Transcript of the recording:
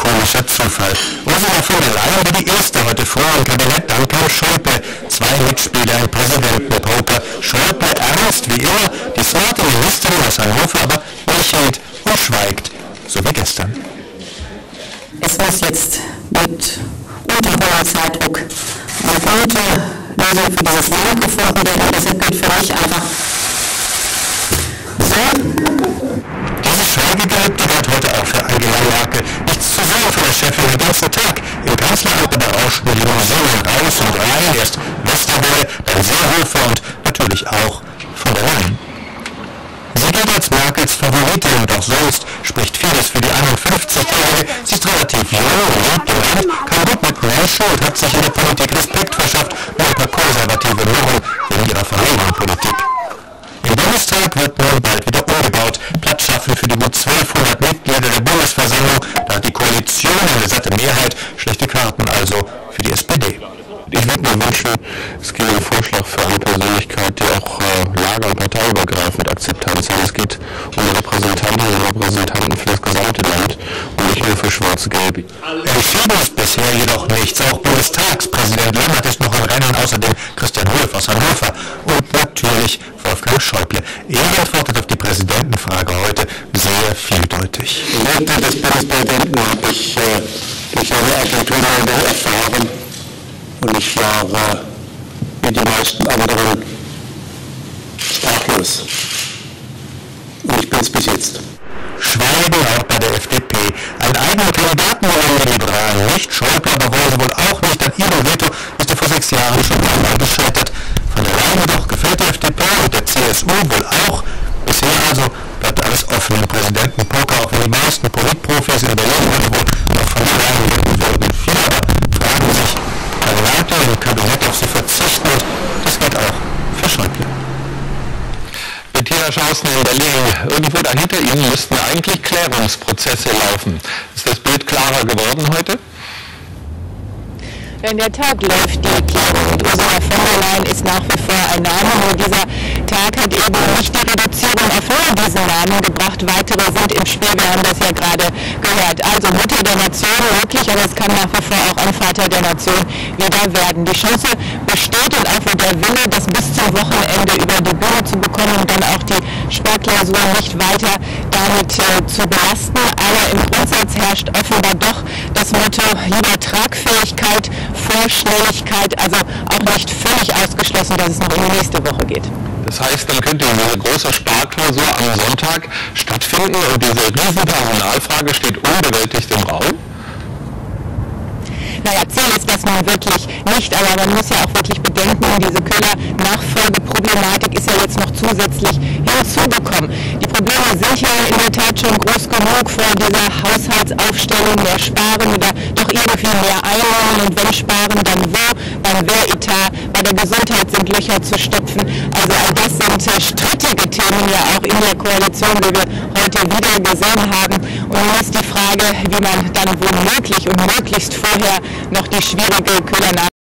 komischer Zufall. Ursula von der Leyen war die erste heute früh im Kabinett, dann kam Schäuble. Zwei Mitspieler im Präsidentenpoker. Schäuble ernst wie immer, die smarte Ministerin aus Hannover aber lächelt und schweigt, so wie gestern. Es muss jetzt mit unter Zeitdruck eine gute Lösung für dieses Land gefunden werden. Deshalb gilt für mich einfach so. Dieses Schweigegelübde galt heute auch für Angela Merkel. Nichts zu sagen für das Chefin den ganzen Tag. Im Kanzleramt berauschten die Limousinen raus und rein. Erst Westerwelle, dann Seehofer und natürlich auch von der Leyen. Sie gilt als Merkels Favoritin, doch sonst spricht vieles für die 51-Jährige. Sie ist relativ jung, lebt im Land, kann gut mit Menschen und hat sich in der Politik Respekt verschafft, nur ein paar konservative Murren wegen ihrer Familienpolitik. Im Bundestag wird nun bald wieder umgebaut. Platz schaffen für die gut 1200 Mitglieder der Bundesversammlung. Da hat die Koalition eine satte Mehrheit. Schlechte Karten also für die SPD. Ich würde mir wünschen, es gibt einen Vorschlag für eine Persönlichkeit, die auch lager- und parteiübergreifend Akzeptanz hat. Es geht um Repräsentantinnen und Repräsentanten für das gesamte Land und nicht nur für Schwarz-Gelb. Entschieden ist bisher jedoch nichts. Auch Bundestagspräsident Lammert ist noch im Rennen, außerdem Christian Wulff aus Hannover und natürlich Wolfgang Schäuble. Er antwortet auf die Präsidentenfrage heute sehr vieldeutig. Im Leben des Bundespräsidenten habe ich durch eine Agentur erfahren, und ich war wie die meisten anderen sprachlos. Und ich bin es bis jetzt. Schweigen auch bei der FDP. Einen eigenen Kandidaten wollen die Liberalen nicht. Schäuble aber wollen sie wohl auch nicht. An ihrem Veto ist er vor 6 Jahren schon einmal gescheitert. Von der Leyen jedoch gefällt der FDP und der CSU wohl auch. Bisher also bleibt alles offen im Präsidentenpoker, auch wenn die meisten Politprofis in Berlin heute wohl noch von der Leyen reden würden. Viele aber fragen sich, kann Merkel im Kabinett auf sie verzichten, und das gilt auch für Schäuble. Bettina Schausen in Berlin. Irgendwo dahinter Ihnen müssten eigentlich Klärungsprozesse laufen. Ist das Bild klarer geworden heute? In der Tat läuft die Klärung und Ursula von der Leyen ist nach wie vor ein Name. Nur dieser Tag hat eben nicht die Reduzierung auf nur diesen Namen gebracht. Weitere sind im Spiel, wir haben das ja gerade gehört. Also Mutter der Nation wirklich, aber es kann nach wie vor auch ein Vater der Nation wieder werden. Die Chance besteht und einfach der Wille, das bis zum Wochenende über die Bühne zu bekommen und dann auch die Sparklausur nicht weiter damit zu belasten. Aber im Grundsatz herrscht offenbar doch das Motto lieber Tragfähigkeit vor Schnelligkeit, also auch nicht völlig ausgeschlossen, dass es noch in die nächste Woche geht. Das heißt, dann könnte diese große Sparklausur am Sonntag stattfinden und diese Riesenpersonalfrage steht unbewältigt im Raum? Naja, Ziel ist das nun wirklich nicht, aber man muss ja auch wirklich bedenken, diese Köhler-Nachfolgeproblematik ist ja jetzt noch zusätzlich hinzugekommen. Die Probleme sind ja in der Tat schon groß genug vor dieser Haushaltsaufstellung, mehr Sparen oder doch irgendwie mehr Einnahmen, und wenn Sparen, dann wo? Beim Wehretat, bei der Gesundheit sind Löcher zu stopfen. Also all das sind strittige Themen ja auch in der Koalition, wie wir heute wieder gesehen haben. Und nun ist die Frage, wie man dann womöglich und möglichst vorher noch die schwierige Köhler